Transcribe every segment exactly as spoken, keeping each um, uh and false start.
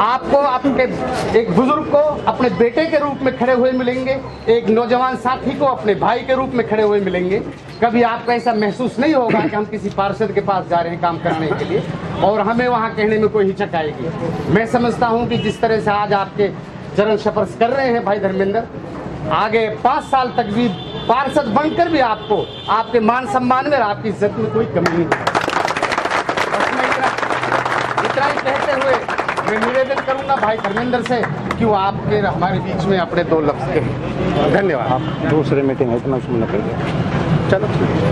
आपको आपके एक बुजुर्ग को अपने बेटे के रूप में खड़े हुए मिलेंगे, एक नौजवान साथी को अपने भाई के रूप में खड़े हुए मिलेंगे। कभी आपको ऐसा महसूस नहीं होगा कि हम किसी पार्षद के पास जा रहे हैं काम करने के लिए और हमें वहां कहने में कोई हिचक आएगी। मैं समझता हूं कि जिस तरह से आज आपके चरण स्पर्श कर रहे हैं भाई धर्मेंद्र, आगे पांच साल तक भी पार्षद बनकर भी आपको आपके मान सम्मान में आपकी इज्जत में कोई कमी नहीं है। बस मैं इतना इतना ही कहते हुए मैं निवेदन करूंगा भाई धर्मेंद्र से कि वो आपके हमारे बीच में अपने दो लफ्ज कहें। धन्यवाद। आप दूसरे मीटिंग है इतना सुनना पड़ेगा। चलो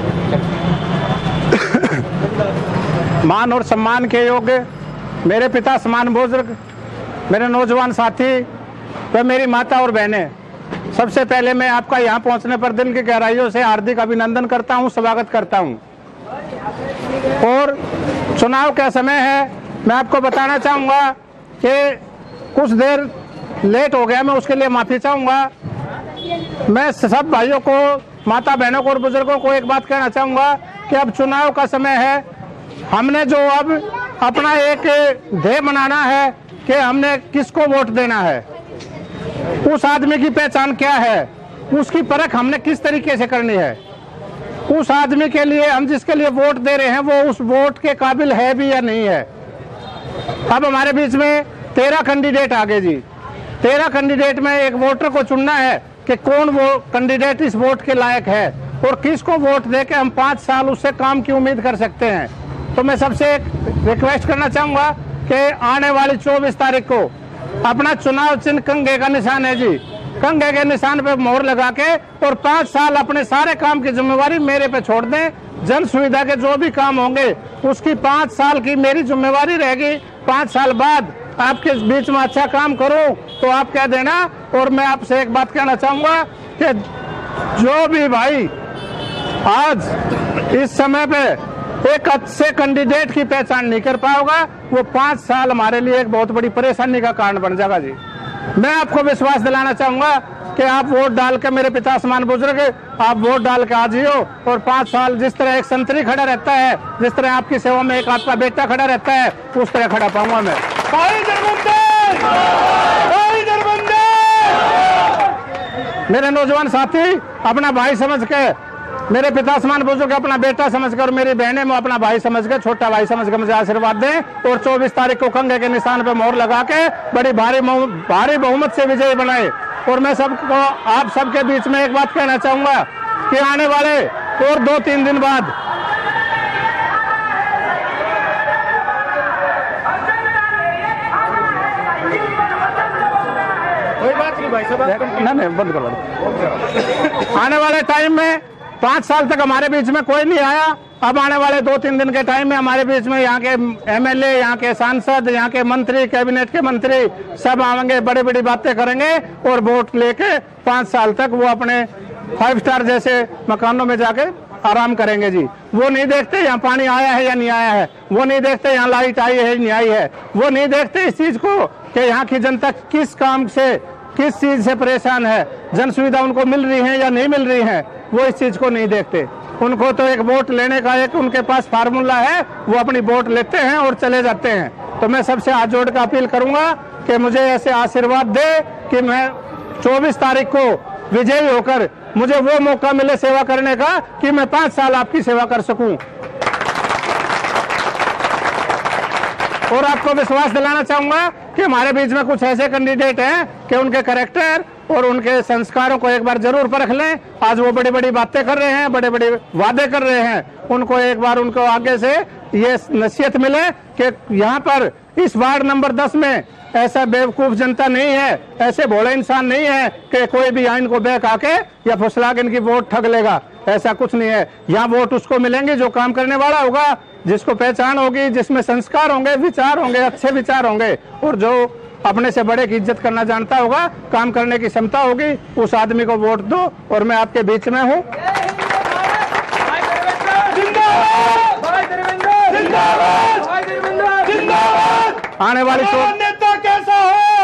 मान और सम्मान के योग्य मेरे पिता समान बुजुर्ग, मेरे नौजवान साथी व मेरी माता और बहनें, सबसे पहले मैं आपका यहाँ पहुँचने पर दिल की गहराइयों से हार्दिक अभिनंदन करता हूँ, स्वागत करता हूँ। और चुनाव का समय है, मैं आपको बताना चाहूँगा कि कुछ देर लेट हो गया, मैं उसके लिए माफ़ी चाहूँगा। मैं सब भाइयों को, माता बहनों को और बुजुर्गों को एक बात कहना चाहूँगा कि अब चुनाव का समय है। हमने जो अब अपना एक ध्येय बनाना है कि हमने किसको वोट देना है, उस आदमी की पहचान क्या है, उसकी परख हमने किस तरीके से करनी है, उस आदमी के लिए हम जिसके लिए वोट दे रहे हैं वो उस वोट के काबिल है भी या नहीं है। अब हमारे बीच में तेरह कैंडिडेट आ गए जी। तेरह कैंडिडेट में एक वोटर को चुनना है कि कौन वो कैंडिडेट इस वोट के लायक है और किसको वोट दे के हम पाँच साल उससे काम की उम्मीद कर सकते हैं। तो मैं सबसे एक रिक्वेस्ट करना चाहूँगा कि आने वाली चौबीस तारीख को अपना चुनाव चिन्ह कंघे का निशान है जी, कंघे के निशान पे मोहर लगा के और पाँच साल अपने सारे काम की जिम्मेवारी मेरे पे छोड़ दें। जन सुविधा के जो भी काम होंगे उसकी पाँच साल की मेरी जिम्मेवारी रहेगी। पाँच साल बाद आपके बीच में अच्छा काम करूं तो आप कह देना। और मैं आपसे एक बात कहना चाहूँगा कि जो भी भाई आज इस समय पे एक अच्छे कैंडिडेट की पहचान नहीं कर पाओगा, वो पाँच साल हमारे लिए एक बहुत बड़ी परेशानी का कारण बन जाएगा जी। मैं आपको विश्वास दिलाना चाहूँगा कि आप वोट डाल के, मेरे पिता समान बुजुर्ग, आप वोट डाल के आ जियो और पाँच साल जिस तरह एक संतरी खड़ा रहता है, जिस तरह आपकी सेवा में एक आपका बेटा खड़ा रहता है, उस तरह खड़ा पाऊंगा मैं। मेरे नौजवान साथी अपना भाई समझ के, मेरे पिता समान बुजुर्ग अपना बेटा समझ कर और मेरी बहनें में अपना भाई समझ के, छोटा भाई समझ के मुझे आशीर्वाद दें और चौबीस तारीख को कंघे के निशान पे मोहर लगा के बड़ी भारी भारी बहुमत से विजयी बनाए। और मैं सबको, आप सबके बीच में एक बात कहना चाहूंगा कि आने वाले और दो तीन दिन बाद कोई बात नहीं भाई साहब, नहीं नहीं बंद कर, आने वाले टाइम में पाँच साल तक हमारे बीच में कोई नहीं आया। अब आने वाले दो तीन दिन के टाइम में हमारे बीच में यहाँ के एमएलए, यहाँ के सांसद, यहाँ के मंत्री, कैबिनेट के मंत्री सब आएंगे, बड़ी बड़ी बातें करेंगे और वोट लेके पाँच साल तक वो अपने फाइव स्टार जैसे मकानों में जाके आराम करेंगे जी। वो नहीं देखते यहाँ पानी आया है या नहीं आया है, वो नहीं देखते यहाँ लाइट आई है या नहीं आई है, वो नहीं देखते इस चीज को कि यहाँ की जनता किस काम से, किस चीज से परेशान है, जन सुविधा उनको मिल रही है या नहीं मिल रही है, वो इस चीज को नहीं देखते। उनको तो एक वोट लेने का एक उनके पास फार्मूला है, वो अपनी वोट लेते हैं और चले जाते हैं। तो मैं सबसे हाथ जोड़ कर अपील करूंगा कि मुझे ऐसे आशीर्वाद दे कि मैं चौबीस तारीख को विजयी होकर मुझे वो मौका मिले सेवा करने का कि मैं पांच साल आपकी सेवा कर सकूं। और आपको विश्वास दिलाना चाहूंगा कि हमारे बीच में कुछ ऐसे कैंडिडेट हैं कि उनके कैरेक्टर और उनके संस्कारों को एक बार जरूर परख लें। आज वो बड़ी बड़ी बातें कर रहे हैं, बड़े बड़े वादे कर रहे हैं, उनको एक बार उनको आगे से ये नसीहत मिले कि यहाँ पर इस वार्ड नंबर दस में ऐसा बेवकूफ जनता नहीं है, ऐसे भोले इंसान नहीं है कि कोई भी आइन को बहका के या फुसला के इनकी वोट ठग लेगा। ऐसा कुछ नहीं है। यहाँ वोट उसको मिलेंगे जो काम करने वाला होगा, जिसको पहचान होगी, जिसमें संस्कार होंगे, विचार होंगे, अच्छे विचार होंगे और जो अपने से बड़े की इज्जत करना जानता होगा, काम करने की क्षमता होगी, उस आदमी को वोट दो। और मैं आपके बीच में हूँ। आने वाली नेता कैसा हो,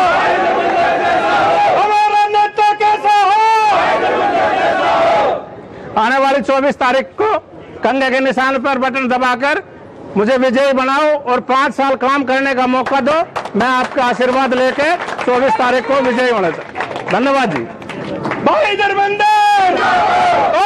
हमारा नेता कैसा हो, आने वाली चौबीस तारीख को कंधे के निशान पर बटन दबाकर मुझे विजयी बनाओ और पांच साल काम करने का मौका दो। मैं आपका आशीर्वाद लेके चौबीस तारीख को विजयी होने था। धन्यवाद जी। भाई धर्मेंद्र